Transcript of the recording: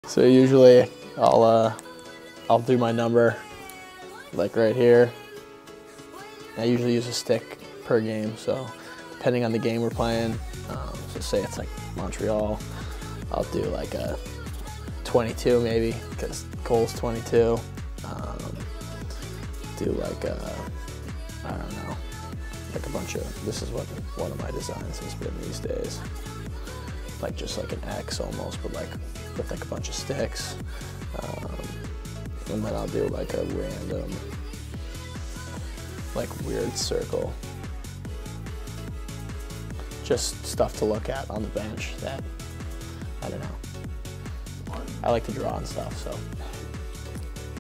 So usually I'll do my number like right here. I usually use a stick per game, so depending on the game we're playing, so say it's like Montreal, I'll do like a 22 maybe, because Cole's 22. Do like a, I don't know, like a bunch of, this is what one of my designs has been these days. Like just like an X almost, but like with like a bunch of sticks. And then I'll do like a random, like weird circle. Just stuff to look at on the bench that, I don't know. I like to draw and stuff, so